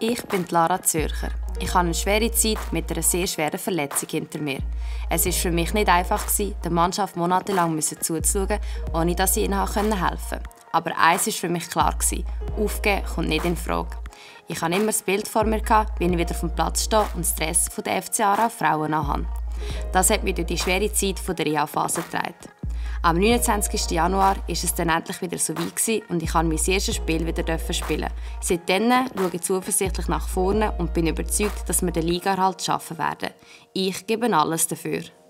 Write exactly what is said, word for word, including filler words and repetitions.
Ich bin Lara Zürcher. Ich habe eine schwere Zeit mit einer sehr schweren Verletzung hinter mir. Es war für mich nicht einfach, der Mannschaft monatelang zuzuschauen, ohne dass ich ihnen helfen konnte. Aber eins war für mich klar: Aufgeben kommt nicht in Frage. Ich hatte immer das Bild vor mir, wie ich wieder vom Platz stehe und das Dress der F C Aarau Frauen anhabe. Das hat mich durch die schwere Zeit der Reha-Phase getragen. Am neunundzwanzigsten Januar war es dann endlich wieder so weit und ich durfte mein erstes Spiel wieder spielen. Seitdem schaue ich zuversichtlich nach vorne und bin überzeugt, dass wir den Ligaerhalt schaffen werden. Ich gebe alles dafür.